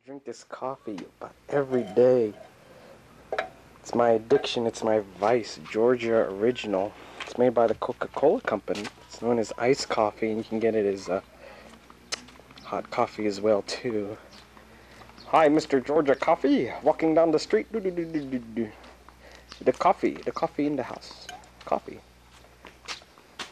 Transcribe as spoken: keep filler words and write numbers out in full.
Drink this coffee about every day. It's my addiction, it's my vice. Georgia Original. It's made by the Coca-Cola company. It's known as iced coffee, and you can get it as uh, hot coffee as well too. Hi, Mister Georgia Coffee, walking down the street. Doo -doo -doo -doo -doo -doo. The coffee, the coffee in the house. Coffee.